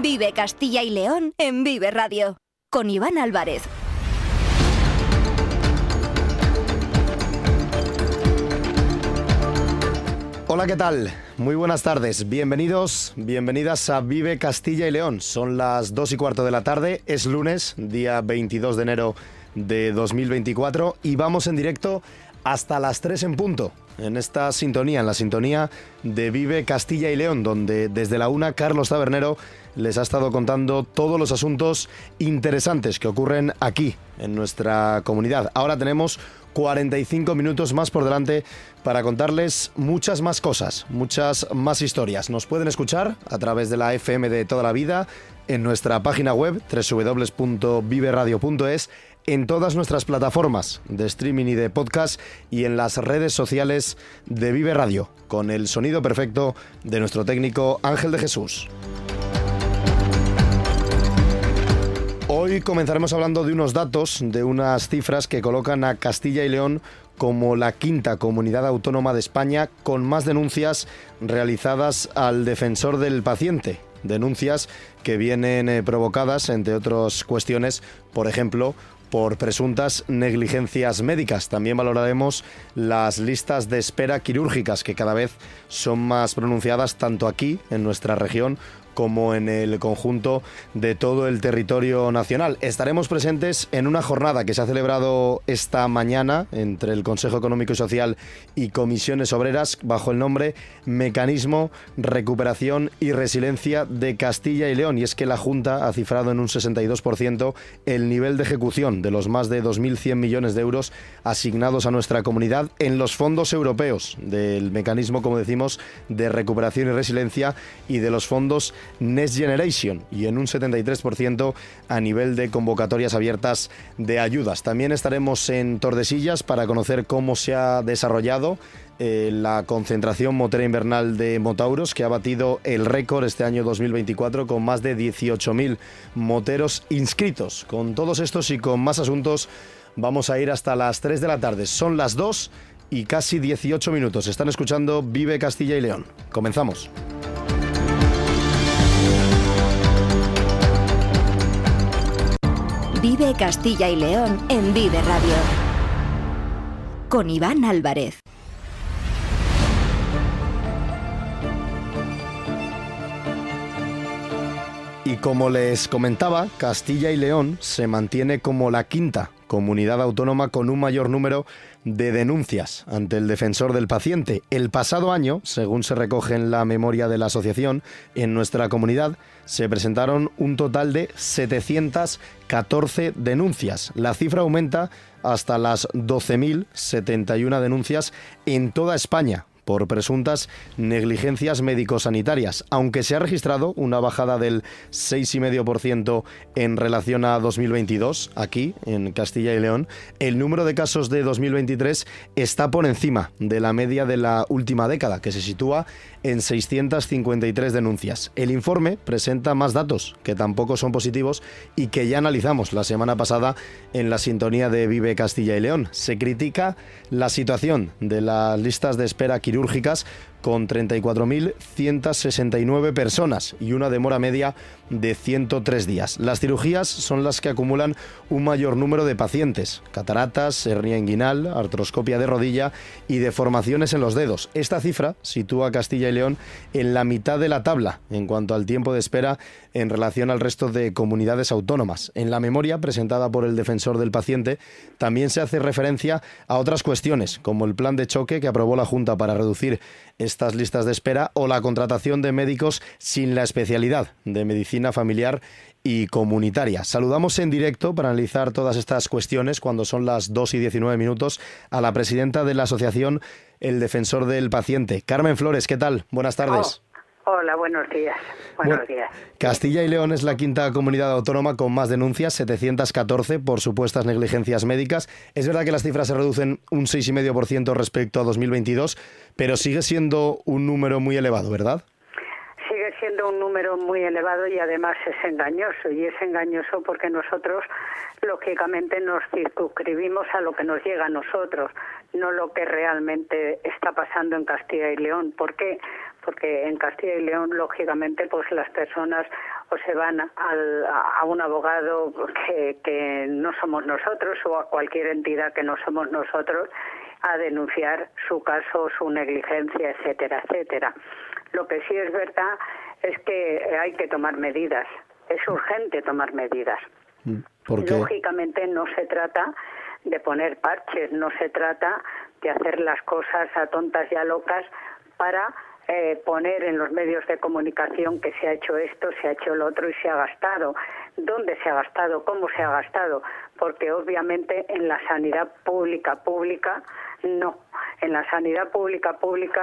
Vive Castilla y León en Vive Radio, con Iván Álvarez. Hola, ¿qué tal? Muy buenas tardes. Bienvenidos, bienvenidas a Vive Castilla y León. Son las 2:15 de la tarde, es lunes, día 22 de enero de 2024 y vamos en directo hasta las 3 en punto. En esta sintonía, en la sintonía de Vive Castilla y León, donde desde la 1 Carlos Tabernero les ha estado contando todos los asuntos interesantes que ocurren aquí, en nuestra comunidad. Ahora tenemos 45 minutos más por delante para contarles muchas más cosas, muchas más historias. Nos pueden escuchar a través de la FM de toda la vida, en nuestra página web www.viveradio.es, en todas nuestras plataformas de streaming y de podcast y en las redes sociales de Vive Radio, con el sonido perfecto de nuestro técnico Ángel de Jesús. Hoy comenzaremos hablando de unos datos, de unas cifras que colocan a Castilla y León como la quinta comunidad autónoma de España con más denuncias realizadas al defensor del paciente. Denuncias que vienen provocadas, entre otras cuestiones, por ejemplo, por presuntas negligencias médicas. También valoraremos las listas de espera quirúrgicas que cada vez son más pronunciadas tanto aquí, en nuestra región, como en el conjunto de todo el territorio nacional. Estaremos presentes en una jornada que se ha celebrado esta mañana entre el Consejo Económico y Social y Comisiones Obreras bajo el nombre Mecanismo Recuperación y Resiliencia de Castilla y León. Y es que la Junta ha cifrado en un 62% el nivel de ejecución de los más de 2.100 millones de euros asignados a nuestra comunidad en los fondos europeos del mecanismo, como decimos, de recuperación y resiliencia y de los fondos Next Generation, y en un 73% a nivel de convocatorias abiertas de ayudas. También estaremos en Tordesillas para conocer cómo se ha desarrollado la concentración motera invernal de motauros, que ha batido el récord este año 2024 con más de 18.000 moteros inscritos. Con todos estos y con más asuntos vamos a ir hasta las 3 de la tarde. Son las 2 y casi 18 minutos. Están escuchando Vive Castilla y León. Comenzamos. Vive Castilla y León en Vive Radio, con Iván Álvarez. Y como les comentaba, Castilla y León se mantiene como la quinta comunidad autónoma con un mayor número de denuncias ante el defensor del paciente. El pasado año, según se recoge en la memoria de la asociación, en nuestra comunidad se presentaron un total de 714 denuncias. La cifra aumenta hasta las 12.071 denuncias en toda España por presuntas negligencias médico-sanitarias, aunque se ha registrado una bajada del 6,5% en relación a 2022, aquí en Castilla y León. El número de casos de 2023 está por encima de la media de la última década, que se sitúa en 653 denuncias. El informe presenta más datos que tampoco son positivos y que ya analizamos la semana pasada en la sintonía de Vive Castilla y León. Se critica la situación de las listas de espera quirúrgicas con 34.169 personas y una demora media de 103 días. Las cirugías son las que acumulan un mayor número de pacientes: cataratas, hernia inguinal, artroscopia de rodilla y deformaciones en los dedos. Esta cifra sitúa a Castilla y León en la mitad de la tabla en cuanto al tiempo de espera en relación al resto de comunidades autónomas. En la memoria presentada por el defensor del paciente también se hace referencia a otras cuestiones, como el plan de choque que aprobó la Junta para reducir estas listas de espera o la contratación de médicos sin la especialidad de medicina familiar y comunitaria. Saludamos en directo para analizar todas estas cuestiones, cuando son las 2:19 minutos, a la presidenta de la asociación El Defensor del Paciente, Carmen Flores. ¿Qué tal? Buenas tardes. Hola, buenos días. Buenos días. Castilla y León es la quinta comunidad autónoma con más denuncias, 714 por supuestas negligencias médicas. Es verdad que las cifras se reducen un 6,5% respecto a 2022, pero sigue siendo un número muy elevado, ¿verdad? Sigue siendo un número muy elevado y además es engañoso. Y es engañoso porque nosotros, lógicamente, nos circunscribimos a lo que nos llega a nosotros, no lo que realmente está pasando en Castilla y León. ¿Por qué? porque en Castilla y León, lógicamente, pues las personas o se van a un abogado que no somos nosotros o a cualquier entidad que no somos nosotros a denunciar su caso, su negligencia, etcétera, etcétera. Lo que sí es verdad es que hay que tomar medidas, es urgente tomar medidas. ¿Por qué? Lógicamente no se trata de poner parches, no se trata de hacer las cosas a tontas y a locas para poner en los medios de comunicación que se ha hecho esto, se ha hecho lo otro y se ha gastado. ¿Dónde se ha gastado? ¿Cómo se ha gastado? Porque obviamente en la sanidad pública no. En la sanidad pública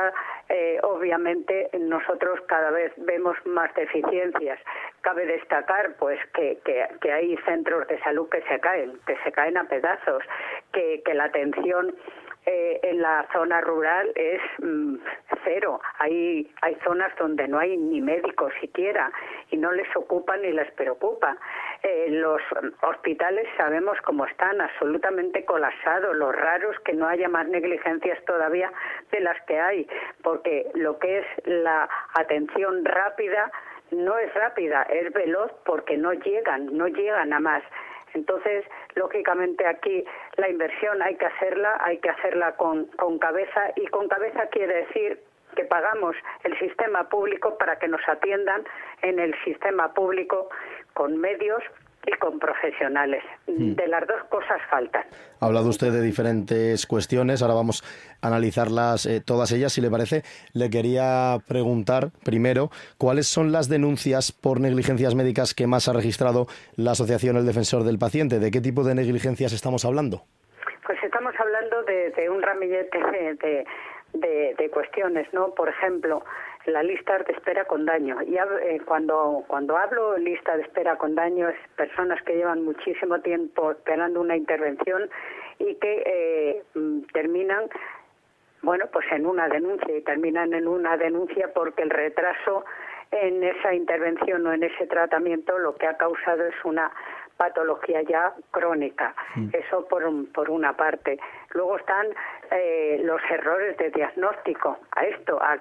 obviamente nosotros cada vez vemos más deficiencias. Cabe destacar pues que hay centros de salud que se caen a pedazos, que la atención en la zona rural es cero. Hay zonas donde no hay ni médicos siquiera y no les ocupa ni les preocupa. Los hospitales sabemos cómo están, absolutamente colapsados. Lo raro es que no haya más negligencias todavía de las que hay, porque lo que es la atención rápida no es rápida, es veloz porque no llegan a más. Entonces, lógicamente aquí la inversión hay que hacerla con cabeza, y con cabeza quiere decir que pagamos el sistema público para que nos atiendan en el sistema público con medios y con profesionales. De las dos cosas faltan. Ha hablado usted de diferentes cuestiones, ahora vamos a analizarlas todas ellas, si le parece. Le quería preguntar primero, ¿cuáles son las denuncias por negligencias médicas que más ha registrado la Asociación El Defensor del Paciente? ¿De qué tipo de negligencias estamos hablando? Pues estamos hablando de un ramillete de cuestiones, ¿no? Por ejemplo, la lista de espera con daño. Y cuando hablo de lista de espera con daño, es personas que llevan muchísimo tiempo esperando una intervención y que terminan, bueno, pues en una denuncia, y terminan en una denuncia porque el retraso en esa intervención o en ese tratamiento lo que ha causado es una patología ya crónica. Eso por una parte. Luego están los errores de diagnóstico. ¿A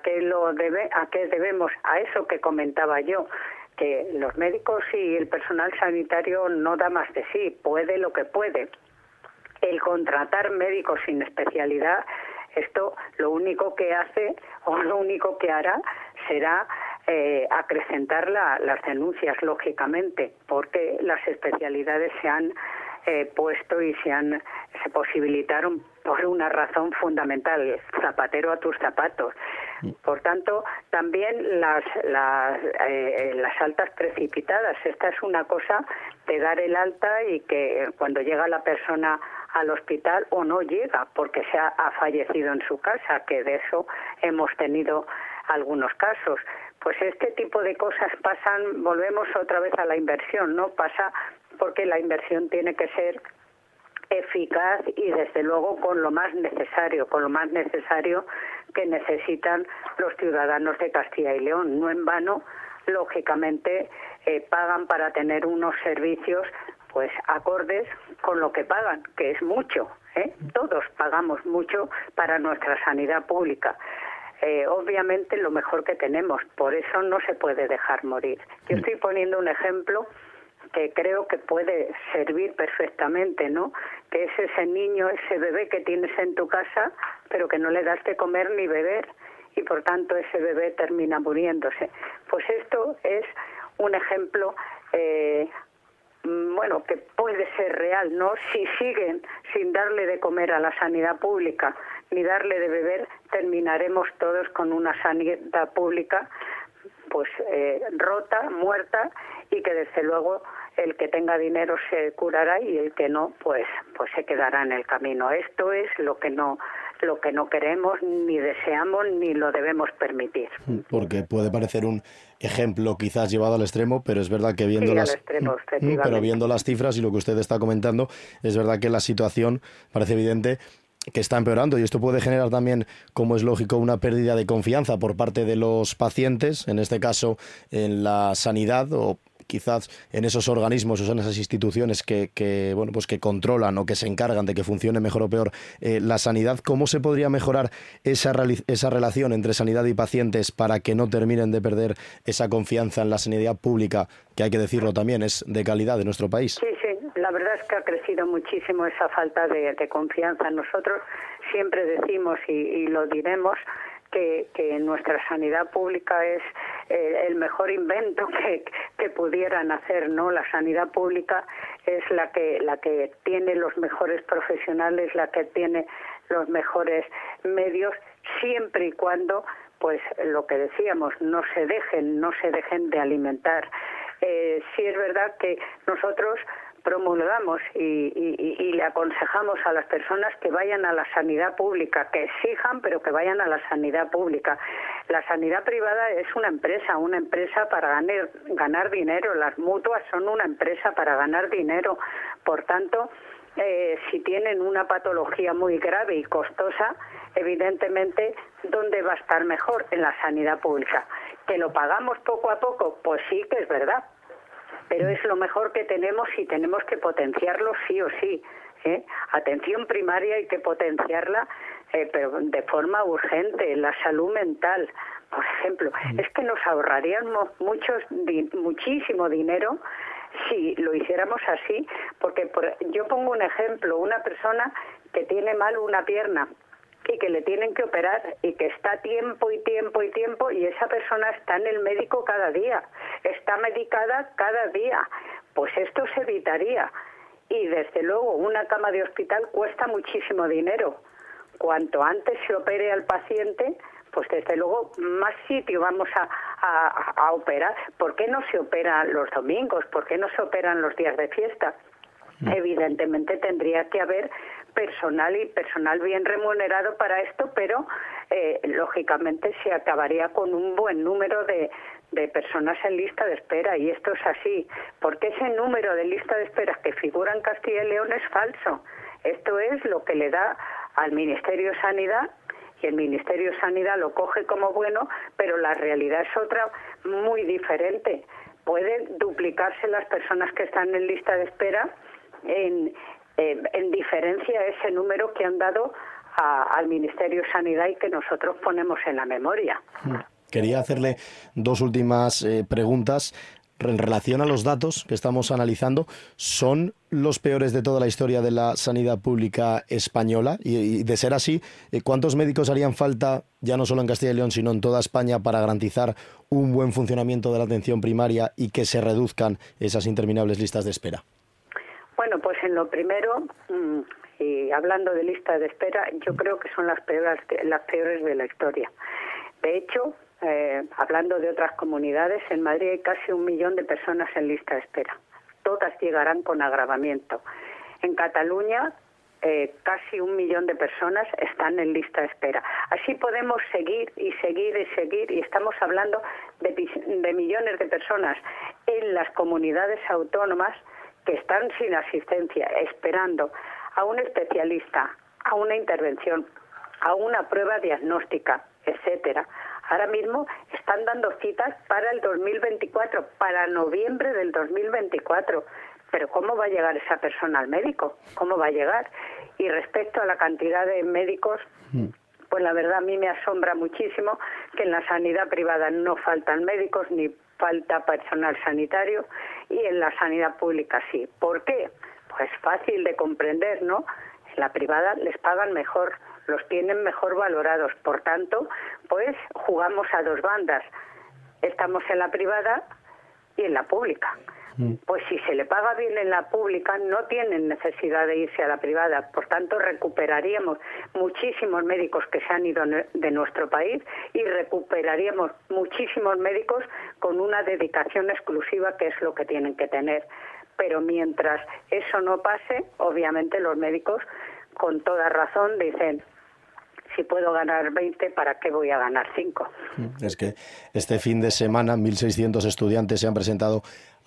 qué debemos? A eso que comentaba yo, que los médicos y el personal sanitario no da más de sí, puede lo que puede. El contratar médicos sin especialidad, esto lo único que hace o lo único que hará será acrecentar las denuncias, lógicamente, porque las especialidades se han puesto y se posibilitaron por una razón fundamental: zapatero a tus zapatos. Por tanto, también las altas precipitadas. Esta es una cosa de dar el alta y que cuando llega la persona al hospital o no llega porque ha fallecido en su casa, que de eso hemos tenido algunos casos. Pues este tipo de cosas pasan, volvemos otra vez a la inversión, ¿no? Pasa porque la inversión tiene que ser eficaz y desde luego con lo más necesario que necesitan los ciudadanos de Castilla y León. No en vano, lógicamente, pagan para tener unos servicios pues acordes con lo que pagan, que es mucho, ¿eh? Todos pagamos mucho para nuestra sanidad pública. Obviamente lo mejor que tenemos, por eso no se puede dejar morir. Yo estoy poniendo un ejemplo que creo que puede servir perfectamente, ¿no? Que es ese niño, ese bebé que tienes en tu casa, pero que no le das de comer ni beber, y por tanto ese bebé termina muriéndose. Pues esto es un ejemplo bueno, que puede ser real, ¿no? Si siguen sin darle de comer a la sanidad pública ni darle de beber, terminaremos todos con una sanidad pública pues rota, muerta, y que desde luego el que tenga dinero se curará y el que no pues se quedará en el camino. Esto es lo que no queremos, ni deseamos, ni lo debemos permitir. Porque puede parecer un ejemplo quizás llevado al extremo, pero es verdad que viendo viendo las cifras y lo que usted está comentando, es verdad que la situación parece evidente que está empeorando, y esto puede generar también, como es lógico, una pérdida de confianza por parte de los pacientes, en este caso en la sanidad, o quizás en esos organismos o en esas instituciones que bueno, pues que controlan o que se encargan de que funcione mejor o peor la sanidad, ¿cómo se podría mejorar esa relación entre sanidad y pacientes para que no terminen de perder esa confianza en la sanidad pública, que hay que decirlo también, es de calidad de nuestro país? Sí, la verdad es que ha crecido muchísimo esa falta de confianza. Nosotros siempre decimos y lo diremos que nuestra sanidad pública es el mejor invento que pudieran hacer, ¿no? La sanidad pública es la que tiene los mejores profesionales, la que tiene los mejores medios, siempre y cuando, pues lo que decíamos, no se dejen de alimentar. Sí es verdad que nosotros promulgamos y le aconsejamos a las personas que vayan a la sanidad pública, que exijan, pero que vayan a la sanidad pública. La sanidad privada es una empresa para ganar dinero. Las mutuas son una empresa para ganar dinero. Por tanto, si tienen una patología muy grave y costosa, evidentemente, ¿dónde va a estar mejor? En la sanidad pública. ¿Que lo pagamos poco a poco? Pues sí que es verdad. Pero es lo mejor que tenemos y tenemos que potenciarlo sí o sí. Atención primaria hay que potenciarla, pero de forma urgente. La salud mental, por ejemplo, es que nos ahorraríamos muchísimo dinero si lo hiciéramos así, porque yo pongo un ejemplo, una persona que tiene mal una pierna y que le tienen que operar y que está tiempo y esa persona está en el médico cada día, está medicada cada día, pues esto se evitaría. Y desde luego una cama de hospital cuesta muchísimo dinero. Cuanto antes se opere al paciente, pues desde luego más sitio vamos a operar. ¿Por qué no se opera los domingos? ¿Por qué no se operan los días de fiesta? Evidentemente tendría que haber personal bien remunerado para esto, pero lógicamente se acabaría con un buen número de personas en lista de espera, y esto es así, porque ese número de lista de espera que figura en Castilla y León es falso. Esto es lo que le da al Ministerio de Sanidad, y el Ministerio de Sanidad lo coge como bueno, pero la realidad es otra muy diferente. Pueden duplicarse las personas que están en lista de espera en diferencia a ese número que han dado al Ministerio de Sanidad y que nosotros ponemos en la memoria. Quería hacerle dos últimas preguntas. En relación a los datos que estamos analizando, ¿son los peores de toda la historia de la sanidad pública española? Y de ser así, ¿cuántos médicos harían falta, ya no solo en Castilla y León, sino en toda España, para garantizar un buen funcionamiento de la atención primaria y que se reduzcan esas interminables listas de espera? Bueno, pues en lo primero, y hablando de lista de espera, yo creo que son las peores de la historia. De hecho, hablando de otras comunidades, en Madrid hay casi 1 millón de personas en lista de espera. Todas llegarán con agravamiento. En Cataluña, casi 1 millón de personas están en lista de espera. Así podemos seguir, y estamos hablando de millones de personas en las comunidades autónomas que están sin asistencia, esperando a un especialista, a una intervención, a una prueba diagnóstica, etcétera. Ahora mismo están dando citas para el 2024, para noviembre del 2024. Pero ¿cómo va a llegar esa persona al médico? ¿Cómo va a llegar? Y respecto a la cantidad de médicos, pues la verdad a mí me asombra muchísimo que en la sanidad privada no faltan médicos ni falta personal sanitario, y en la sanidad pública sí. ¿Por qué? Pues fácil de comprender, ¿no? En la privada les pagan mejor, los tienen mejor valorados, por tanto, pues jugamos a dos bandas. Estamos en la privada y en la pública. Pues si se le paga bien en la pública, no tienen necesidad de irse a la privada. Por tanto, recuperaríamos muchísimos médicos que se han ido de nuestro país y recuperaríamos muchísimos médicos con una dedicación exclusiva, que es lo que tienen que tener. Pero mientras eso no pase, obviamente los médicos, con toda razón, dicen: si puedo ganar 20, ¿para qué voy a ganar 5? Es que este fin de semana 1.600 estudiantes se han presentado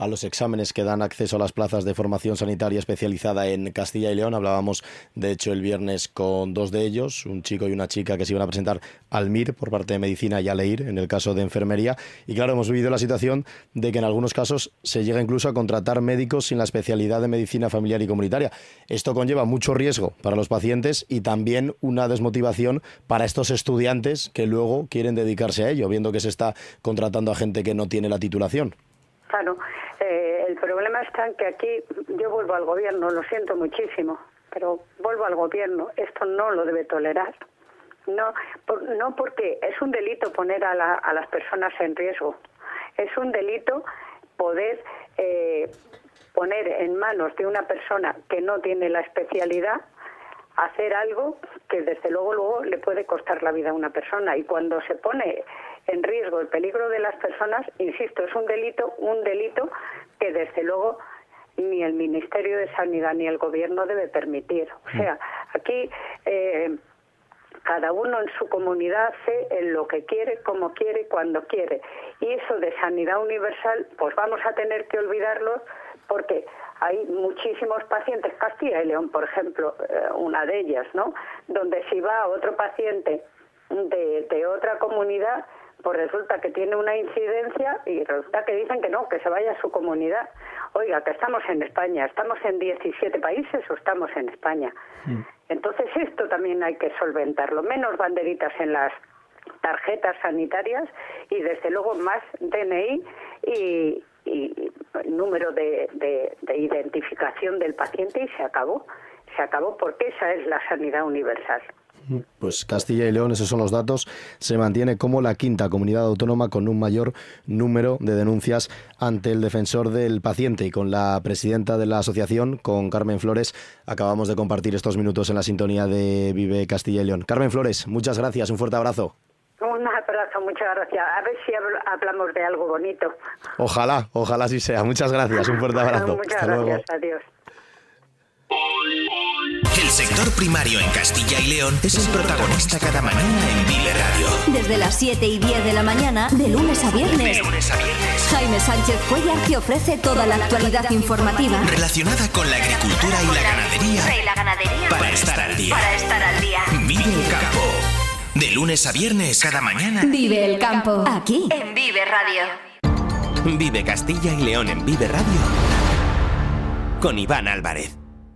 a los exámenes que dan acceso a las plazas de formación sanitaria especializada en Castilla y León. Hablábamos, de hecho, el viernes con dos de ellos, un chico y una chica que se iban a presentar al MIR por parte de Medicina y al EIR en el caso de Enfermería. Y claro, hemos vivido la situación de que en algunos casos se llega incluso a contratar médicos sin la especialidad de Medicina Familiar y Comunitaria. Esto conlleva mucho riesgo para los pacientes y también una desmotivación para estos estudiantes que luego quieren dedicarse a ello, viendo que se está contratando a gente que no tiene la titulación. Claro, el problema está en que aquí yo vuelvo al gobierno, lo siento muchísimo, pero vuelvo al gobierno, esto no lo debe tolerar. No porque es un delito poner a las personas en riesgo, es un delito poder poner en manos de una persona que no tiene la especialidad hacer algo que desde luego le puede costar la vida a una persona, y cuando se pone en riesgo el peligro de las personas, insisto, es un delito que desde luego ni el Ministerio de Sanidad ni el Gobierno debe permitir. O sea, aquí cada uno en su comunidad hace lo que quiere, como quiere, cuando quiere, y eso de sanidad universal pues vamos a tener que olvidarlo, porque hay muchísimos pacientes, Castilla y León, por ejemplo, una de ellas, ¿no?, donde si va otro paciente de otra comunidad, pues resulta que tiene una incidencia y resulta que dicen que no, que se vaya a su comunidad. Oiga, que estamos en España, ¿estamos en 17 países o estamos en España? Entonces esto también hay que solventarlo, menos banderitas en las tarjetas sanitarias y desde luego más DNI y número de identificación del paciente, y se acabó porque esa es la sanidad universal. Pues Castilla y León, esos son los datos, se mantiene como la quinta comunidad autónoma con un mayor número de denuncias ante el defensor del paciente, y con la presidenta de la asociación, con Carmen Flores, acabamos de compartir estos minutos en la sintonía de Vive Castilla y León. Carmen Flores, muchas gracias, un fuerte abrazo. Un abrazo, muchas gracias. A ver si hablamos de algo bonito. Ojalá así sea. Muchas gracias, un fuerte abrazo. Muchas Hasta gracias, luego. adiós. El sector primario en Castilla y León es el protagonista cada mañana en Vive Radio. Desde las 7 y 10 de la mañana, de lunes a viernes, Jaime Sánchez Cuellar te ofrece toda la actualidad informativa relacionada con la agricultura y la ganadería. Para estar al día. Vive el campo. De lunes a viernes cada mañana. Vive el campo. Aquí, en Vive Radio. Vive Castilla y León en Vive Radio. Con Iván Álvarez.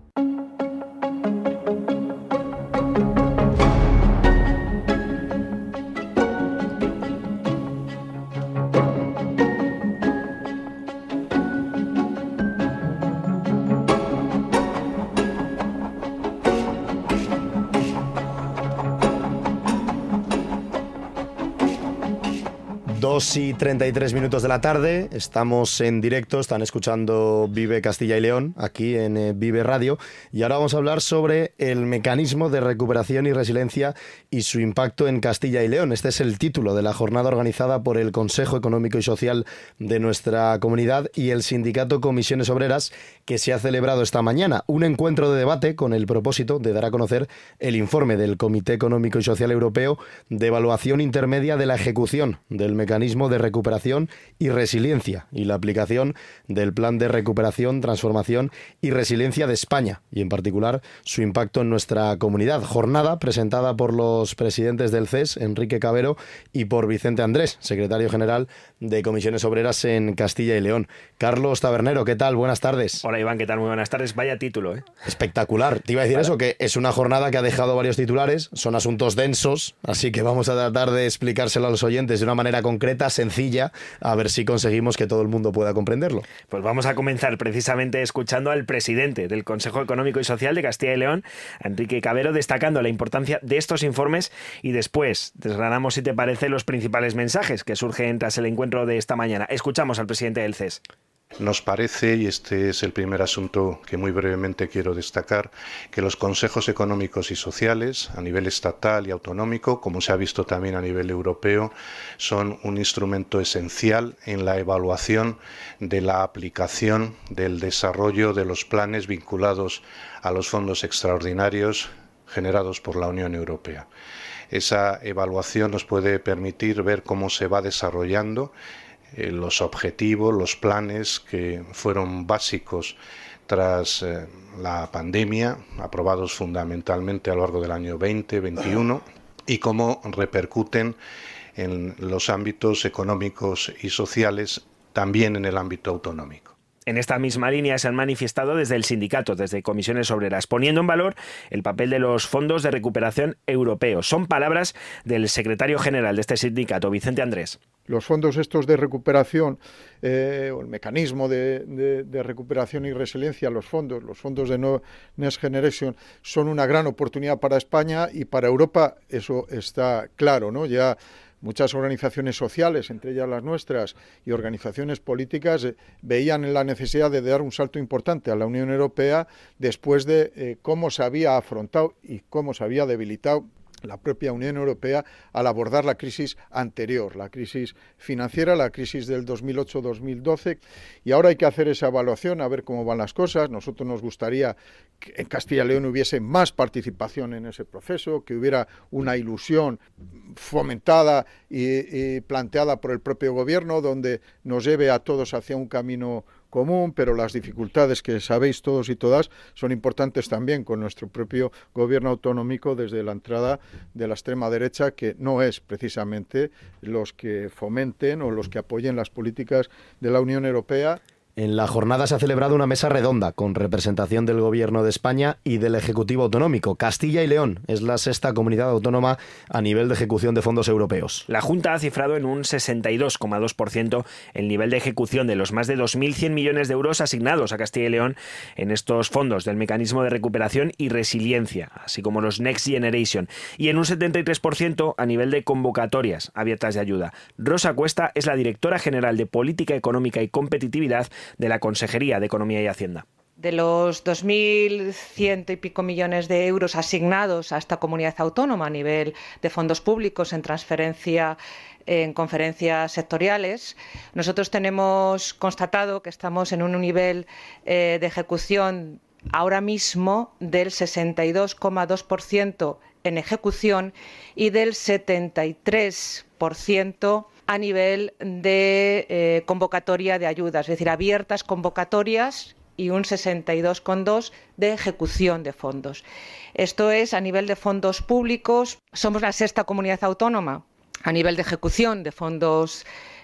Y 33 minutos de la tarde, estamos en directo, están escuchando Vive Castilla y León aquí en Vive Radio, y ahora vamos a hablar sobre el mecanismo de recuperación y resiliencia y su impacto en Castilla y León. Este es el título de la jornada organizada por el Consejo Económico y Social de nuestra comunidad y el sindicato Comisiones Obreras, que se ha celebrado esta mañana. Un encuentro de debate con el propósito de dar a conocer el informe del Comité Económico y Social Europeo de evaluación intermedia de la ejecución del mecanismo de recuperación y resiliencia y la aplicación del Plan de Recuperación, Transformación y Resiliencia de España, y en particular su impacto en nuestra comunidad. Jornada presentada por los presidentes del CES, Enrique Cabero, y por Vicente Andrés, secretario general de Comisiones Obreras en Castilla y León. Carlos Tabernero, ¿qué tal? Buenas tardes. Hola Iván, ¿qué tal? Muy buenas tardes. Vaya título, ¿eh? Espectacular. Te iba a decir eso, que es una jornada que ha dejado varios titulares, son asuntos densos, así que vamos a tratar de explicárselo a los oyentes de una manera concreta, sencilla, a ver si conseguimos que todo el mundo pueda comprenderlo. Pues vamos a comenzar precisamente escuchando al presidente del Consejo Económico y Social de Castilla y León, Enrique Cabero, destacando la importancia de estos informes, y después desgranamos, si te parece, los principales mensajes que surgen tras el encuentro de esta mañana. Escuchamos al presidente del CES. Nos parece, y este es el primer asunto que muy brevemente quiero destacar, que los consejos económicos y sociales a nivel estatal y autonómico, como se ha visto también a nivel europeo, son un instrumento esencial en la evaluación de la aplicación del desarrollo de los planes vinculados a los fondos extraordinarios generados por la Unión Europea. Esa evaluación nos puede permitir ver cómo se va desarrollando los objetivos, los planes que fueron básicos tras la pandemia, aprobados fundamentalmente a lo largo del año 2021, y cómo repercuten en los ámbitos económicos y sociales, también en el ámbito autonómico. En esta misma línea se han manifestado desde el sindicato, desde Comisiones Obreras, poniendo en valor el papel de los fondos de recuperación europeos. Son palabras del secretario general de este sindicato, Vicente Andrés. Los fondos estos de recuperación, o el mecanismo de recuperación y resiliencia, los fondos de Next Generation, son una gran oportunidad para España y para Europa, eso está claro, ¿no? Ya muchas organizaciones sociales, entre ellas las nuestras, y organizaciones políticas veían la necesidad de dar un salto importante a la Unión Europea después de cómo se había afrontado y cómo se había debilitado la propia Unión Europea al abordar la crisis anterior, la crisis financiera, la crisis del 2008-2012, y ahora hay que hacer esa evaluación, a ver cómo van las cosas. Nosotros nos gustaría que en Castilla y León hubiese más participación en ese proceso, que hubiera una ilusión fomentada y planteada por el propio gobierno, donde nos lleve a todos hacia un camino común, pero las dificultades que sabéis todos y todas son importantes también con nuestro propio gobierno autonómico desde la entrada de la extrema derecha, que no es precisamente los que fomenten o los que apoyen las políticas de la Unión Europea. En la jornada se ha celebrado una mesa redonda con representación del Gobierno de España y del Ejecutivo Autonómico. Castilla y León es la sexta comunidad autónoma a nivel de ejecución de fondos europeos. La Junta ha cifrado en un 62,2% el nivel de ejecución de los más de 2.100 millones de euros asignados a Castilla y León en estos fondos del Mecanismo de Recuperación y Resiliencia, así como los Next Generation, y en un 73% a nivel de convocatorias abiertas de ayuda. Rosa Cuesta es la directora general de Política Económica y Competitividad de la Consejería de Economía y Hacienda. De los 2.100 y pico millones de euros asignados a esta comunidad autónoma a nivel de fondos públicos en transferencia en conferencias sectoriales, nosotros tenemos constatado que estamos en un nivel de ejecución ahora mismo del 62,2% en ejecución y del 73% a nivel de convocatoria de ayudas, es decir, abiertas convocatorias y un 62,2% de ejecución de fondos. Esto es a nivel de fondos públicos. Somos la sexta comunidad autónoma a nivel de ejecución de fondos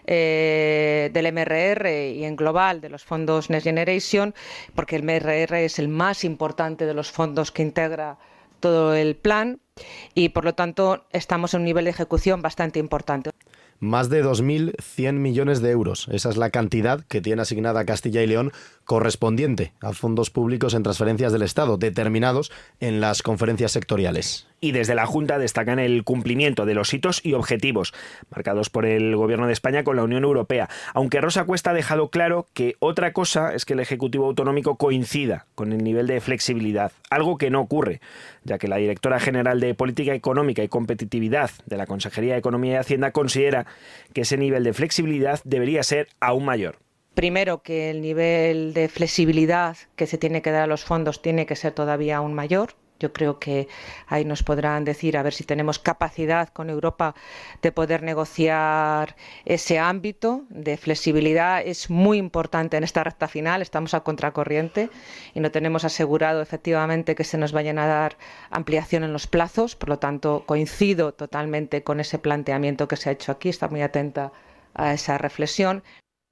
del MRR y en global de los fondos Next Generation, porque el MRR es el más importante de los fondos que integra todo el plan y, por lo tanto, estamos en un nivel de ejecución bastante importante. Más de 2.100 millones de euros. Esa es la cantidad que tiene asignada Castilla y León correspondiente a fondos públicos en transferencias del Estado, determinados en las conferencias sectoriales. Y desde la Junta destacan el cumplimiento de los hitos y objetivos marcados por el Gobierno de España con la Unión Europea, aunque Rosa Cuesta ha dejado claro que otra cosa es que el Ejecutivo Autonómico coincida con el nivel de flexibilidad, algo que no ocurre, ya que la directora general de Política Económica y Competitividad de la Consejería de Economía y Hacienda considera que ese nivel de flexibilidad debería ser aún mayor. Primero, que el nivel de flexibilidad que se tiene que dar a los fondos tiene que ser todavía aún mayor. Yo creo que ahí nos podrán decir a ver si tenemos capacidad con Europa de poder negociar ese ámbito de flexibilidad. Es muy importante en esta recta final, estamos a contracorriente y no tenemos asegurado efectivamente que se nos vayan a dar ampliación en los plazos. Por lo tanto, coincido totalmente con ese planteamiento que se ha hecho aquí, está muy atenta a esa reflexión.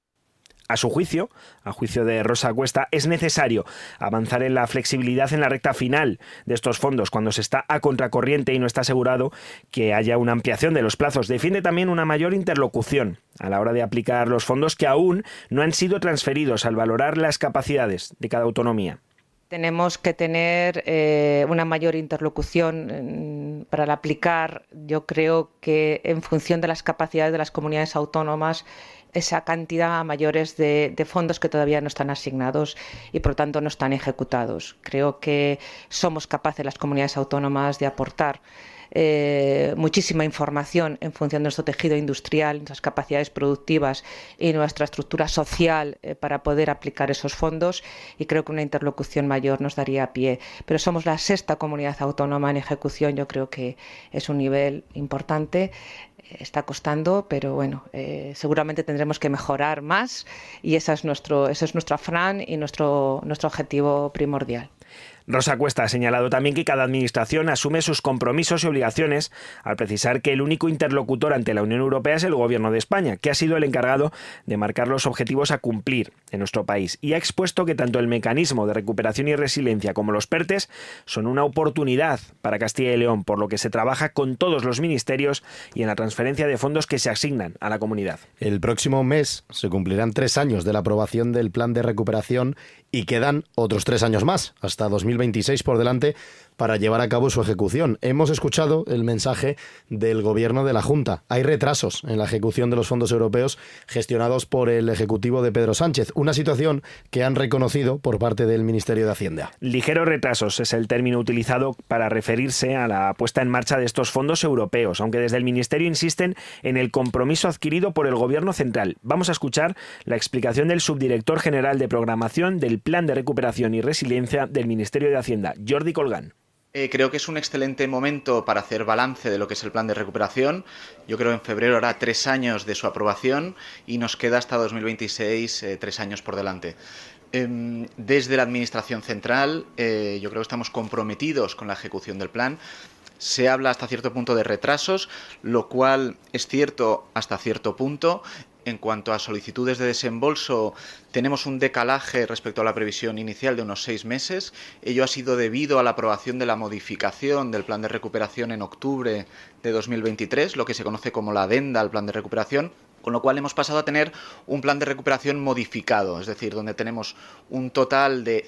A su juicio, a juicio de Rosa Cuesta, es necesario avanzar en la flexibilidad en la recta final de estos fondos cuando se está a contracorriente y no está asegurado que haya una ampliación de los plazos. Defiende también una mayor interlocución a la hora de aplicar los fondos que aún no han sido transferidos al valorar las capacidades de cada autonomía. Tenemos que tener una mayor interlocución para aplicar, yo creo que en función de las capacidades de las comunidades autónomas, esa cantidad mayores de fondos que todavía no están asignados y por lo tanto no están ejecutados. Creo que somos capaces las comunidades autónomas de aportar muchísima información en función de nuestro tejido industrial, nuestras capacidades productivas y nuestra estructura social para poder aplicar esos fondos, y creo que una interlocución mayor nos daría pie. Pero somos la sexta comunidad autónoma en ejecución, yo creo que es un nivel importante. Está costando, pero bueno, seguramente tendremos que mejorar más y ese es nuestro afán y nuestro objetivo primordial. Rosa Cuesta ha señalado también que cada administración asume sus compromisos y obligaciones al precisar que el único interlocutor ante la Unión Europea es el Gobierno de España, que ha sido el encargado de marcar los objetivos a cumplir en nuestro país, y ha expuesto que tanto el mecanismo de recuperación y resiliencia como los PERTEs son una oportunidad para Castilla y León, por lo que se trabaja con todos los ministerios y en la transferencia de fondos que se asignan a la comunidad. El próximo mes se cumplirán 3 años de la aprobación del plan de recuperación y quedan otros 3 años más, hasta 2026 por delante, para llevar a cabo su ejecución. Hemos escuchado el mensaje del Gobierno de la Junta. Hay retrasos en la ejecución de los fondos europeos gestionados por el Ejecutivo de Pedro Sánchez, una situación que han reconocido por parte del Ministerio de Hacienda. Ligeros retrasos es el término utilizado para referirse a la puesta en marcha de estos fondos europeos, aunque desde el Ministerio insisten en el compromiso adquirido por el Gobierno central. Vamos a escuchar la explicación del subdirector general de programación del Plan de Recuperación y Resiliencia del Ministerio de Hacienda, Jordi Colgán. Creo que es un excelente momento para hacer balance de lo que es el plan de recuperación. Yo creo que en febrero hará 3 años de su aprobación y nos queda hasta 2026 3 años por delante. Desde la Administración Central yo creo que estamos comprometidos con la ejecución del plan. Se habla hasta cierto punto de retrasos, lo cual es cierto hasta cierto punto. En cuanto a solicitudes de desembolso, tenemos un decalaje respecto a la previsión inicial de unos 6 meses. Ello ha sido debido a la aprobación de la modificación del plan de recuperación en octubre de 2023, lo que se conoce como la adenda al plan de recuperación, con lo cual hemos pasado a tener un plan de recuperación modificado, es decir, donde tenemos un total de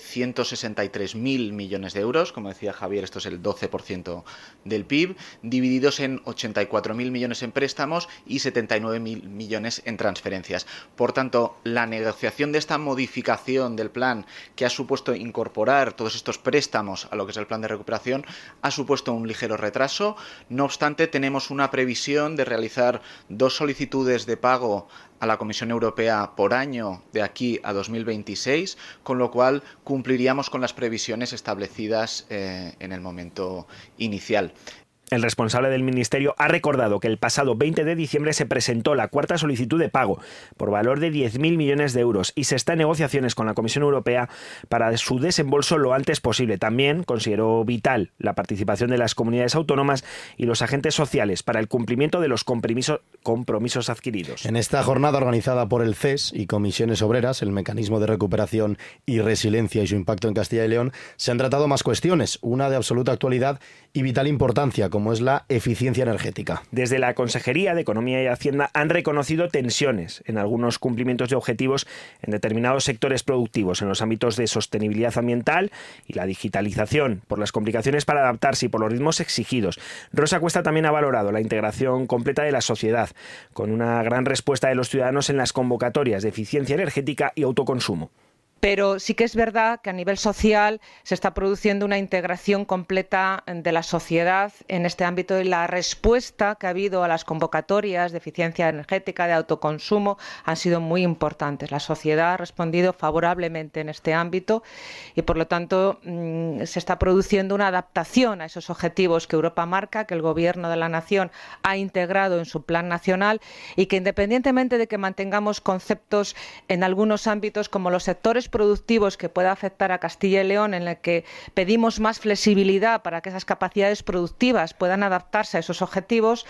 163.000 millones de euros, como decía Javier, esto es el 12% del PIB, divididos en 84.000 millones en préstamos y 79.000 millones en transferencias. Por tanto, la negociación de esta modificación del plan, que ha supuesto incorporar todos estos préstamos a lo que es el plan de recuperación, ha supuesto un ligero retraso. No obstante, tenemos una previsión de realizar 2 solicitudes de pago a la Comisión Europea por año de aquí a 2026, con lo cual cumpliríamos con las previsiones establecidas en el momento inicial. El responsable del Ministerio ha recordado que el pasado 20 de diciembre se presentó la 4ª solicitud de pago por valor de 10.000 millones de euros y se está en negociaciones con la Comisión Europea para su desembolso lo antes posible. También consideró vital la participación de las comunidades autónomas y los agentes sociales para el cumplimiento de los compromisos adquiridos. En esta jornada organizada por el CES y Comisiones Obreras, el Mecanismo de Recuperación y Resiliencia y su impacto en Castilla y León, se han tratado más cuestiones, una de absoluta actualidad y vital importancia, como es la eficiencia energética. Desde la Consejería de Economía y Hacienda han reconocido tensiones en algunos cumplimientos de objetivos en determinados sectores productivos, en los ámbitos de sostenibilidad ambiental y la digitalización, por las complicaciones para adaptarse y por los ritmos exigidos. Rosa Cuesta también ha valorado la integración completa de la sociedad, con una gran respuesta de los ciudadanos en las convocatorias de eficiencia energética y autoconsumo. Pero sí que es verdad que a nivel social se está produciendo una integración completa de la sociedad en este ámbito y la respuesta que ha habido a las convocatorias de eficiencia energética, de autoconsumo, han sido muy importantes. La sociedad ha respondido favorablemente en este ámbito y, por lo tanto, se está produciendo una adaptación a esos objetivos que Europa marca, que el Gobierno de la Nación ha integrado en su plan nacional y que, independientemente de que mantengamos conceptos en algunos ámbitos como los sectores productivos que pueda afectar a Castilla y León, en el que pedimos más flexibilidad para que esas capacidades productivas puedan adaptarse a esos objetivos,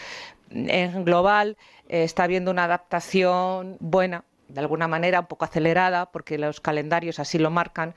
en global está habiendo una adaptación buena, de alguna manera un poco acelerada, porque los calendarios así lo marcan,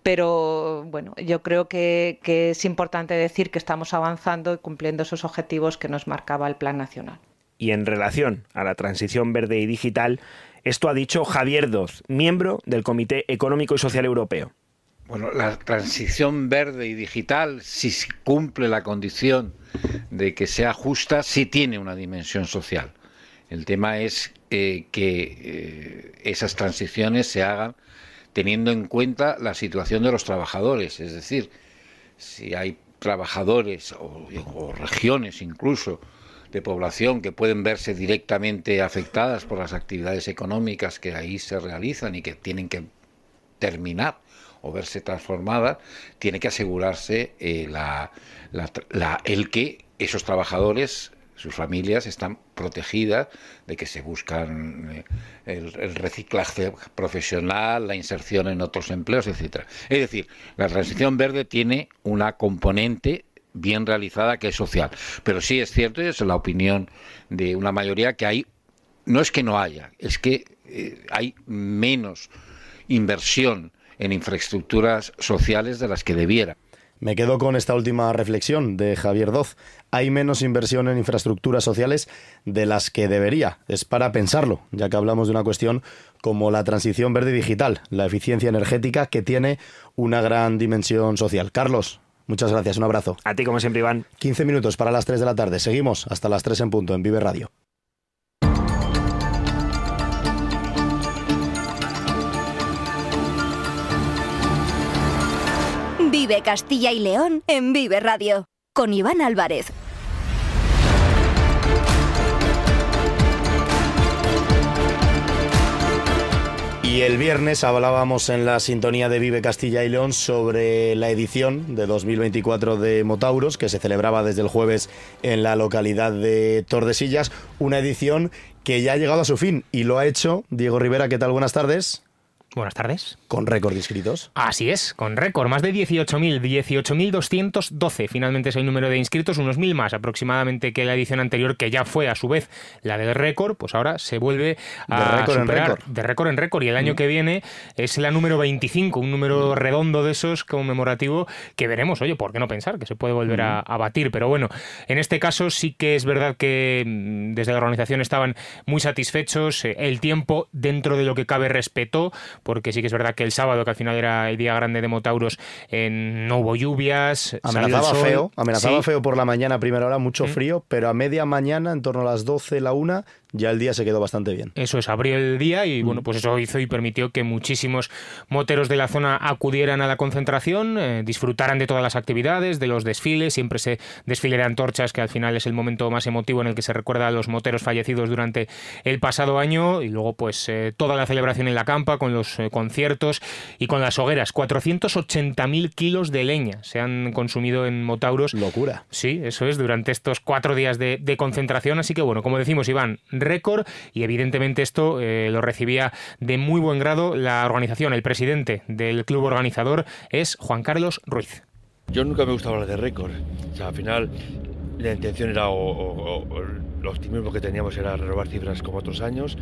pero bueno, yo creo que es importante decir que estamos avanzando y cumpliendo esos objetivos que nos marcaba el Plan Nacional. Y en relación a la transición verde y digital, esto ha dicho Javier Doz, miembro del Comité Económico y Social Europeo. Bueno, la transición verde y digital, si cumple la condición de que sea justa, sí tiene una dimensión social. El tema es que esas transiciones se hagan teniendo en cuenta la situación de los trabajadores. Es decir, si hay trabajadores o regiones incluso de población que pueden verse directamente afectadas por las actividades económicas que ahí se realizan y que tienen que terminar o verse transformadas, tiene que asegurarse el que esos trabajadores Sus familias están protegidas de que se buscan el reciclaje profesional, la inserción en otros empleos, etcétera. Es decir, la transición verde tiene una componente bien realizada que es social. Pero sí es cierto, y es la opinión de una mayoría, que hay, no es que no haya, es que hay menos inversión en infraestructuras sociales de las que debiera. Me quedo con esta última reflexión de Javier Doz. Hay menos inversión en infraestructuras sociales de las que debería. Es para pensarlo, ya que hablamos de una cuestión como la transición verde y digital, la eficiencia energética, que tiene una gran dimensión social. Carlos, muchas gracias, un abrazo. A ti, como siempre, Iván. 15 minutos para las 3 de la tarde. Seguimos hasta las 3 en punto en Vive Radio. Vive Castilla y León en Vive Radio, con Iván Álvarez. Y el viernes hablábamos en la sintonía de Vive Castilla y León sobre la edición de 2024 de Motauros, que se celebraba desde el jueves en la localidad de Tordesillas, una edición que ya ha llegado a su fin y lo ha hecho Diego Rivera. ¿Qué tal? Buenas tardes. Buenas tardes. Con récord de inscritos. Así es, con récord, más de 18.212 finalmente es el número de inscritos, unos 1.000 más aproximadamente que la edición anterior, que ya fue a su vez la del récord, pues ahora se vuelve a superar de récord en récord, y el año que viene es la número 25, un número redondo de esos conmemorativo que veremos, oye, ¿por qué no pensar que se puede volver a batir? Pero bueno, en este caso sí que es verdad que desde la organización estaban muy satisfechos, el tiempo dentro de lo que cabe respetó, porque sí que es verdad que el sábado, que al final era el día grande de Motauros, no hubo lluvias. Amenazaba feo por la mañana a primera hora, mucho frío, pero a media mañana, en torno a las 12, la 1, ya el día se quedó bastante bien. Eso es, abrió el día y bueno, pues eso hizo y permitió que muchísimos moteros de la zona acudieran a la concentración, disfrutaran de todas las actividades, de los desfiles, siempre ese desfile de antorchas que al final es el momento más emotivo en el que se recuerda a los moteros fallecidos durante el pasado año, y luego pues toda la celebración en la campa con los conciertos y con las hogueras. 480.000 kilos de leña se han consumido en Motauros. Locura. Sí, eso es, durante estos 4 días de concentración, así que bueno, como decimos, Iván, récord, y evidentemente esto lo recibía de muy buen grado la organización. El presidente del club organizador es Juan Carlos Ruiz. Yo nunca me gusta hablar de récord, o sea, al final la intención era el optimismo que teníamos era renovar cifras como otros años.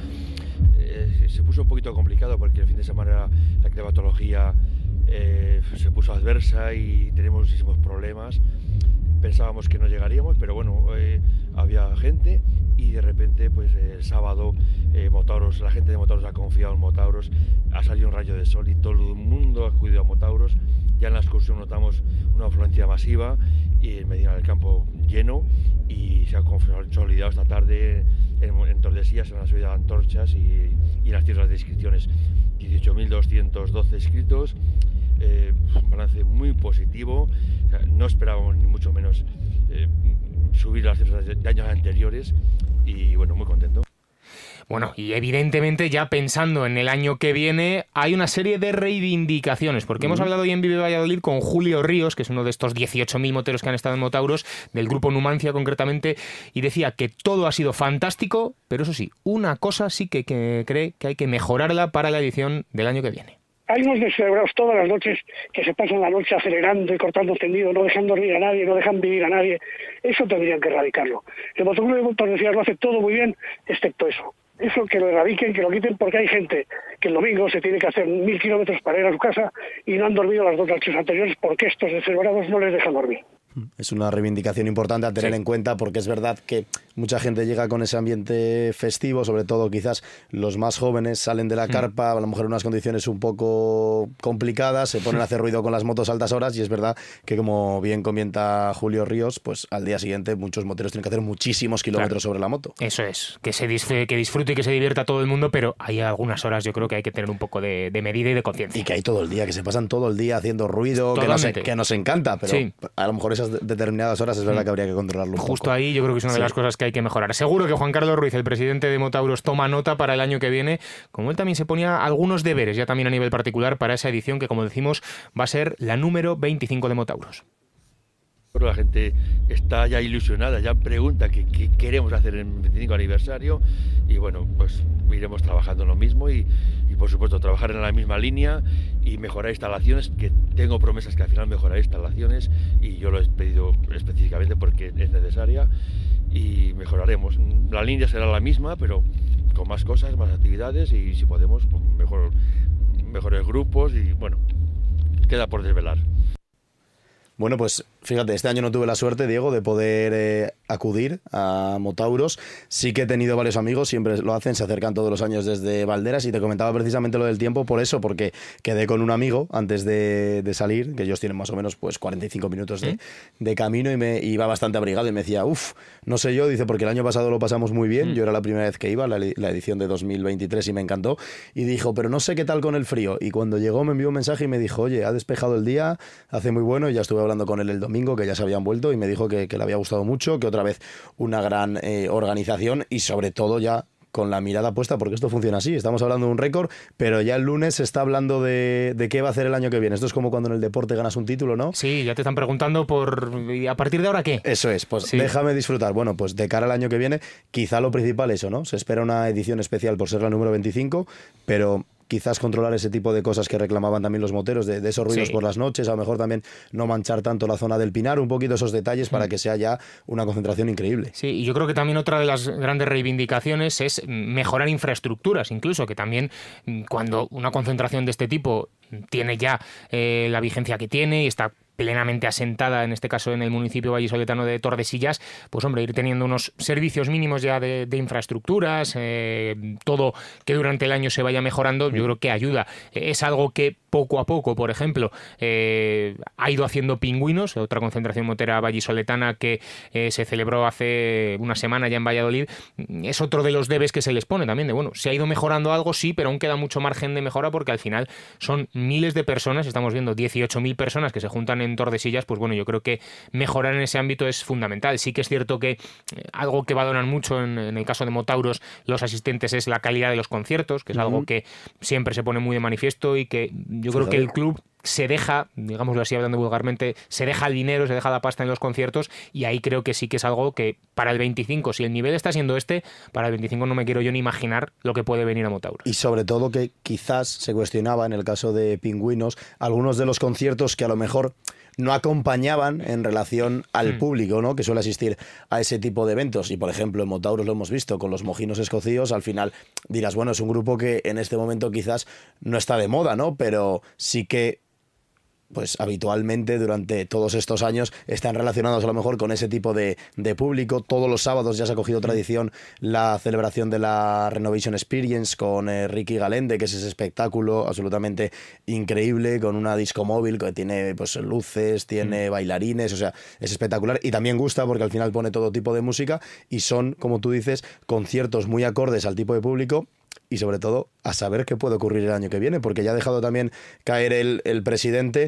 Se puso un poquito complicado porque el fin de semana la climatología se puso adversa y tenemos muchísimos problemas. Pensábamos que no llegaríamos, pero bueno, había gente, y de repente pues el sábado Motauros, la gente de Motauros ha confiado en Motauros, ha salido un rayo de sol y todo el mundo ha acudido a Motauros. Ya en la excursión notamos una afluencia masiva y en Medina del Campo lleno, y se ha consolidado esta tarde en Tordesillas en la subida de antorchas y las cifras de inscripciones. 18.212 inscritos, un balance muy positivo. O sea, no esperábamos ni mucho menos subir las cifras de años anteriores, y bueno, muy contento. Bueno, y evidentemente ya pensando en el año que viene hay una serie de reivindicaciones, porque hemos hablado hoy en Vive Valladolid con Julio Ríos, que es uno de estos 18.000 moteros que han estado en Motauros, del grupo Numancia concretamente, y decía que todo ha sido fantástico, pero eso sí, una cosa sí que cree que hay que mejorarla para la edición del año que viene. Hay unos descerebrados todas las noches que se pasan la noche acelerando y cortando tendido, no dejan dormir a nadie, no dejan vivir a nadie. Eso tendrían que erradicarlo. El Motoclub de Tordesillas lo hace todo muy bien, excepto eso. Eso que lo erradiquen, que lo quiten, porque hay gente que el domingo se tiene que hacer 1.000 kilómetros para ir a su casa y no han dormido las 2 noches anteriores porque estos descerebrados no les dejan dormir. Es una reivindicación importante a tener en cuenta, porque es verdad que mucha gente llega con ese ambiente festivo, sobre todo quizás los más jóvenes salen de la carpa, a lo mejor en unas condiciones un poco complicadas, se ponen a hacer ruido con las motos a altas horas, y es verdad que, como bien comenta Julio Ríos, pues al día siguiente muchos moteros tienen que hacer muchísimos kilómetros sobre la moto. Eso es, que disfrute y que se divierta todo el mundo, pero hay algunas horas yo creo que hay que tener un poco de medida y de conciencia. Y que hay todo el día, que se pasan todo el día haciendo ruido, que nos encanta, pero a lo mejor esas determinadas horas es verdad que habría que controlarlo un poco. Justo ahí yo creo que es una de las cosas que hay que mejorar. Seguro que Juan Carlos Ruiz, el presidente de Motauros, toma nota para el año que viene, como él también se ponía algunos deberes ya también a nivel particular para esa edición que, como decimos, va a ser la número 25 de Motauros. La gente está ya ilusionada, ya pregunta qué queremos hacer en el 25 aniversario y bueno, pues iremos trabajando en lo mismo y por supuesto trabajar en la misma línea y mejorar instalaciones, que tengo promesas que al final mejoraré instalaciones y yo lo he pedido específicamente porque es necesaria y mejoraremos. La línea será la misma, pero con más cosas, más actividades y si podemos, pues mejores grupos y bueno, queda por desvelar. Bueno, pues fíjate, este año no tuve la suerte, Diego, de poder acudir a Motauros. Sí que he tenido varios amigos, siempre lo hacen, se acercan todos los años desde Valderas, y te comentaba precisamente lo del tiempo por eso, porque quedé con un amigo antes de salir, que ellos tienen más o menos pues 45 minutos de camino, y me iba bastante abrigado y me decía, no sé yo, dice, porque el año pasado lo pasamos muy bien, yo era la primera vez que iba, la edición de 2023, y me encantó, y dijo, pero no sé qué tal con el frío, y cuando llegó me envió un mensaje y me dijo, oye, ha despejado el día, hace muy bueno, y ya estuve hablando con él el domingo, que ya se habían vuelto, y me dijo que le había gustado mucho, que otra vez una gran organización, y sobre todo ya con la mirada puesta, porque esto funciona así, estamos hablando de un récord, pero ya el lunes se está hablando de qué va a hacer el año que viene. Esto es como cuando en el deporte ganas un título, ¿no? Sí, ya te están preguntando ¿y a partir de ahora qué? Eso es, pues sí. Déjame disfrutar. Bueno, pues de cara al año que viene, quizá lo principal eso, ¿no? Se espera una edición especial por ser la número 25, pero quizás controlar ese tipo de cosas que reclamaban también los moteros, de esos ruidos por las noches, a lo mejor también no manchar tanto la zona del Pinar, un poquito esos detalles para que sea ya una concentración increíble. Sí, y yo creo que también otra de las grandes reivindicaciones es mejorar infraestructuras, incluso, que también cuando una concentración de este tipo tiene ya la vigencia que tiene y está plenamente asentada, en este caso en el municipio vallisoletano de Tordesillas, pues hombre, ir teniendo unos servicios mínimos ya de infraestructuras, todo que durante el año se vaya mejorando, yo creo que ayuda. Es algo que poco a poco, por ejemplo, ha ido haciendo Pingüinos, otra concentración motera vallisoletana que se celebró hace una semana ya en Valladolid. Es otro de los debes que se les pone también, de bueno, se ha ido mejorando algo, sí, pero aún queda mucho margen de mejora, porque al final son miles de personas, estamos viendo 18.000 personas que se juntan en Tordesillas, pues bueno, yo creo que mejorar en ese ámbito es fundamental. Sí que es cierto que algo que valoran mucho en el caso de Motauros los asistentes es la calidad de los conciertos, que es algo que siempre se pone muy de manifiesto y que yo creo que el club se deja, digámoslo así hablando vulgarmente, se deja el dinero, se deja la pasta en los conciertos, y ahí creo que sí que es algo que para el 25, si el nivel está siendo para el 25 no me quiero yo ni imaginar lo que puede venir a Motauros. Y sobre todo que quizás se cuestionaba en el caso de Pingüinos algunos de los conciertos que a lo mejor no acompañaban en relación al público, ¿no?, que suele asistir a ese tipo de eventos. Y por ejemplo en Motauros lo hemos visto con los Mojinos Escocíos, al final dirás, bueno, es un grupo que en este momento quizás no está de moda, ¿no?, pero sí que pues habitualmente durante todos estos años están relacionados a lo mejor con ese tipo de público. Todos los sábados ya se ha cogido tradición la celebración de la Renovation Experience con Ricky Galende, que es ese espectáculo absolutamente increíble, con una disco móvil que tiene pues luces, tiene bailarines, o sea, es espectacular, y también gusta porque al final pone todo tipo de música y son, como tú dices, conciertos muy acordes al tipo de público. Y sobre todo a saber qué puede ocurrir el año que viene, porque ya ha dejado también caer el presidente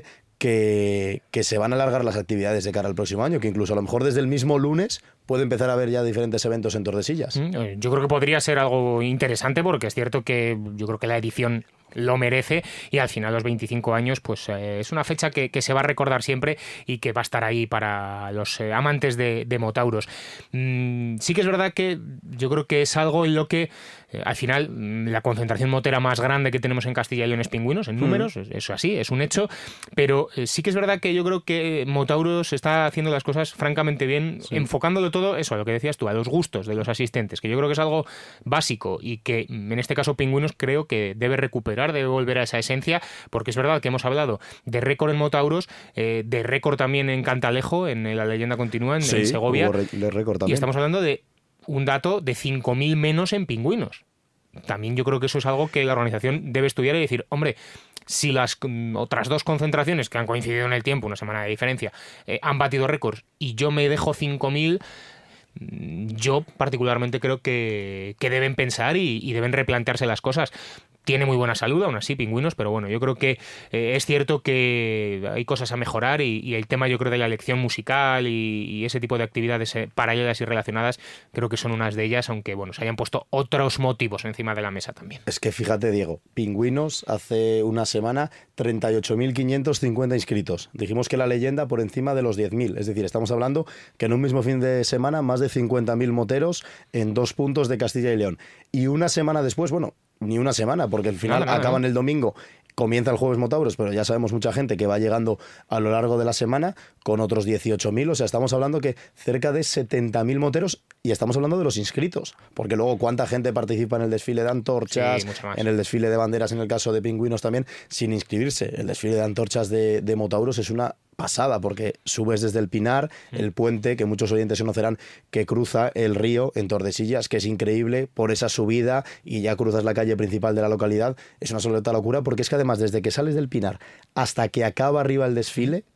que se van a alargar las actividades de cara al próximo año, que incluso a lo mejor desde el mismo lunes puede empezar a haber ya diferentes eventos en Tordesillas. Yo creo que podría ser algo interesante, porque es cierto que yo creo que la edición lo merece, y al final los 25 años pues es una fecha que se va a recordar siempre y que va a estar ahí para los amantes de Motauros. Sí que es verdad que yo creo que es algo en lo que al final la concentración motera más grande que tenemos en Castilla y León es Pingüinos, en números, eso así, es un hecho, pero sí que es verdad que yo creo que Motauros está haciendo las cosas francamente bien, enfocándolo todo, eso, a lo que decías tú, a los gustos de los asistentes, que yo creo que es algo básico y que en este caso Pingüinos creo que debe recuperar, debe volver a esa esencia, porque es verdad que hemos hablado de récord en Motauros, de récord también en Cantalejo, en la leyenda continúa, en Segovia, y estamos hablando de un dato de 5.000 menos en Pingüinos. También yo creo que eso es algo que la organización debe estudiar y decir, hombre, si las otras dos concentraciones que han coincidido en el tiempo, una semana de diferencia, han batido récords y yo me dejo 5.000, yo particularmente creo que deben pensar y deben replantearse las cosas. tiene muy buena salud, aún así, Pingüinos, pero bueno, yo creo que es cierto que hay cosas a mejorar y el tema, yo creo, de la elección musical y ese tipo de actividades paralelas y relacionadas, creo que son unas de ellas, aunque bueno, se hayan puesto otros motivos encima de la mesa también. Es que fíjate, Diego, Pingüinos hace una semana 38.550 inscritos. Dijimos que la leyenda por encima de los 10.000, es decir, estamos hablando que en un mismo fin de semana más de 50.000 moteros en 2 puntos de Castilla y León. Y una semana después, bueno, ni una semana, porque al final acaban el domingo, comienza el jueves Motauros, pero ya sabemos mucha gente que va llegando a lo largo de la semana con otros 18.000, o sea, estamos hablando que cerca de 70.000 moteros, y estamos hablando de los inscritos, porque luego cuánta gente participa en el desfile de antorchas, en el desfile de banderas, en el caso de Pingüinos también, sin inscribirse. El desfile de antorchas de Motauros es una pasada, porque subes desde el Pinar, el puente, que muchos oyentes conocerán, que cruza el río en Tordesillas, que es increíble por esa subida, y ya cruzas la calle principal de la localidad. Es una absoluta locura, porque es que además desde que sales del Pinar hasta que acaba arriba el desfile,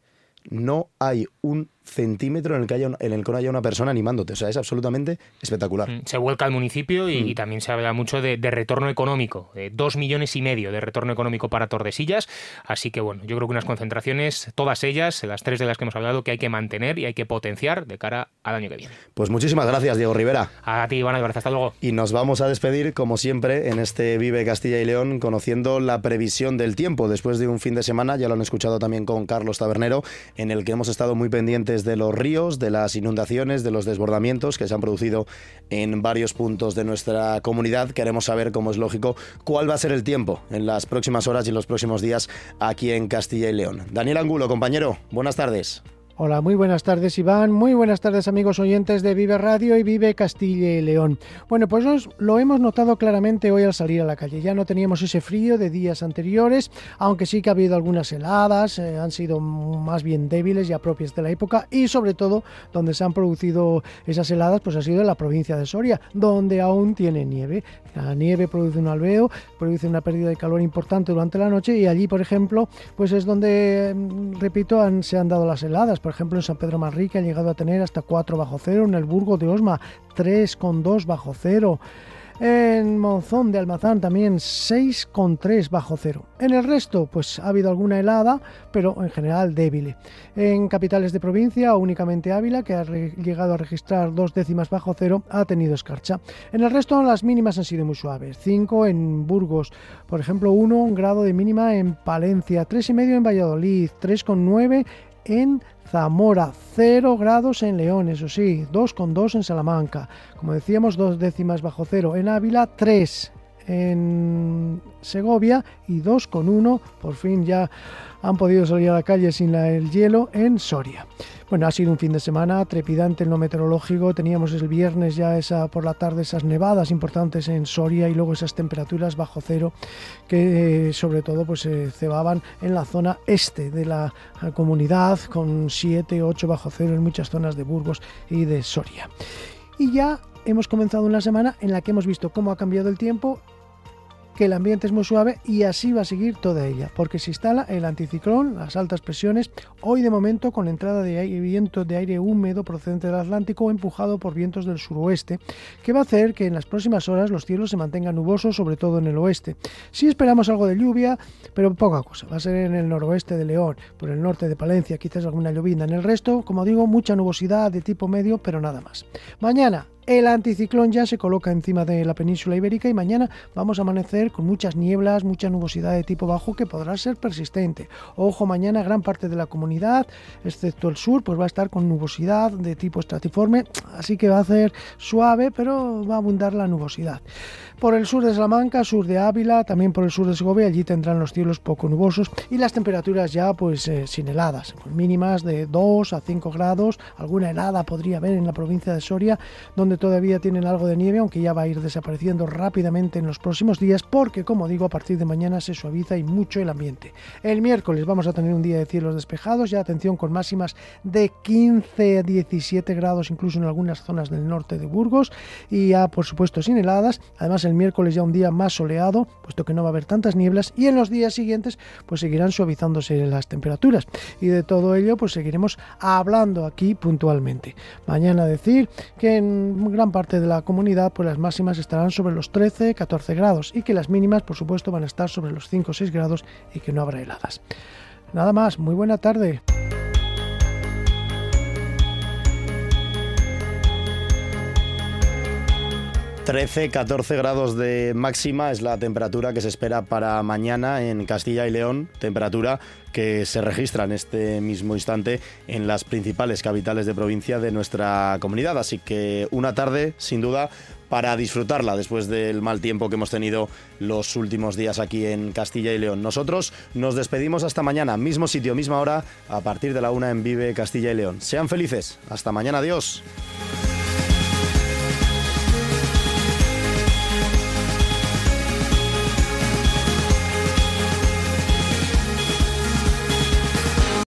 no hay un centímetro en el que no haya una persona animándote. O sea, es absolutamente espectacular. Se vuelca al municipio y también se habla mucho de retorno económico, 2,5 millones de retorno económico para Tordesillas, así que bueno, yo creo que unas concentraciones, todas ellas, las 3 de las que hemos hablado, que hay que mantener y hay que potenciar de cara al año que viene. Pues muchísimas gracias, Diego Rivera. A ti, Iván, gracias, hasta luego. Y nos vamos a despedir, como siempre, en este Vive Castilla y León, conociendo la previsión del tiempo, después de un fin de semana, ya lo han escuchado también con Carlos Tabernero, en el que hemos estado muy pendientes de los ríos, de las inundaciones, de los desbordamientos que se han producido en varios puntos de nuestra comunidad. Queremos saber, como es lógico, cuál va a ser el tiempo en las próximas horas y en los próximos días aquí en Castilla y León. Daniel Angulo, compañero, buenas tardes. Hola, muy buenas tardes, Iván. Muy buenas tardes, amigos oyentes de Vive Radio y Vive Castilla y León. Bueno, pues lo hemos notado claramente hoy al salir a la calle. Ya no teníamos ese frío de días anteriores, aunque sí que ha habido algunas heladas, han sido más bien débiles, ya propias de la época, y sobre todo donde se han producido esas heladas, pues ha sido en la provincia de Soria, donde aún tiene nieve. La nieve produce un alveo, produce una pérdida de calor importante durante la noche, y allí, por ejemplo, pues es donde, repito, se han dado las heladas. Por ejemplo, en San Pedro Manrique han llegado a tener hasta 4 bajo cero, en el Burgo de Osma 3,2 bajo cero, en Monzón de Almazán también 6,3 bajo cero. En el resto, pues ha habido alguna helada, pero en general débil. En capitales de provincia, únicamente Ávila, que ha llegado a registrar 2 décimas bajo cero, ha tenido escarcha. En el resto, las mínimas han sido muy suaves. 5 en Burgos, por ejemplo, 1 grado de mínima en Palencia, 3,5 en Valladolid, 3,9 en Zamora, 0 grados en León, eso sí, 2,2 en Salamanca, como decíamos, 2 décimas bajo cero en Ávila, 3 en Segovia y 2,1, por fin ya han podido salir a la calle sin el hielo, en Soria. Bueno, ha sido un fin de semana trepidante en lo meteorológico. Teníamos el viernes ya por la tarde esas nevadas importantes en Soria y luego esas temperaturas bajo cero que sobre todo pues se cebaban en la zona este de la comunidad, con 7, 8 bajo cero en muchas zonas de Burgos y de Soria. Y ya hemos comenzado una semana en la que hemos visto cómo ha cambiado el tiempo, que el ambiente es muy suave y así va a seguir toda ella, porque se instala el anticiclón, las altas presiones, hoy de momento con entrada de viento de aire húmedo procedente del Atlántico empujado por vientos del suroeste, que va a hacer que en las próximas horas los cielos se mantengan nubosos, sobre todo en el oeste. Sí esperamos algo de lluvia, pero poca cosa, va a ser en el noroeste de León, por el norte de Palencia, quizás alguna llovizna. En el resto, como digo, mucha nubosidad de tipo medio, pero nada más. Mañana el anticiclón ya se coloca encima de la península ibérica y mañana vamos a amanecer con muchas nieblas, mucha nubosidad de tipo bajo que podrá ser persistente. Ojo, mañana gran parte de la comunidad, excepto el sur, pues va a estar con nubosidad de tipo estratiforme, así que va a ser suave, pero va a abundar la nubosidad. Por el sur de Salamanca, sur de Ávila, también por el sur de Segovia, allí tendrán los cielos poco nubosos y las temperaturas ya pues sin heladas, pues mínimas de 2 a 5 grados, alguna helada podría haber en la provincia de Soria, donde todavía tienen algo de nieve, aunque ya va a ir desapareciendo rápidamente en los próximos días, porque como digo, a partir de mañana se suaviza y mucho el ambiente. El miércoles vamos a tener un día de cielos despejados, ya atención, con máximas de 15 a 17 grados, incluso en algunas zonas del norte de Burgos, y ya por supuesto sin heladas. Además el miércoles ya un día más soleado, puesto que no va a haber tantas nieblas, y en los días siguientes pues seguirán suavizándose las temperaturas, y de todo ello pues seguiremos hablando aquí puntualmente. Mañana decir que en gran parte de la comunidad pues las máximas estarán sobre los 13-14 grados y que las mínimas, por supuesto, van a estar sobre los 5-6 grados y que no habrá heladas. Nada más, muy buena tarde. 13-14 grados de máxima es la temperatura que se espera para mañana en Castilla y León, temperatura que se registra en este mismo instante en las principales capitales de provincia de nuestra comunidad. Así que una tarde, sin duda, para disfrutarla después del mal tiempo que hemos tenido los últimos días aquí en Castilla y León. Nosotros nos despedimos hasta mañana, mismo sitio, misma hora, a partir de la 1 en Vive Castilla y León. Sean felices. Hasta mañana. Adiós.